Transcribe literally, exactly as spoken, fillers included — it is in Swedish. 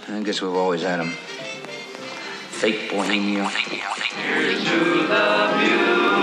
I guess we've always had them. Fake bohemia. Here's to the music.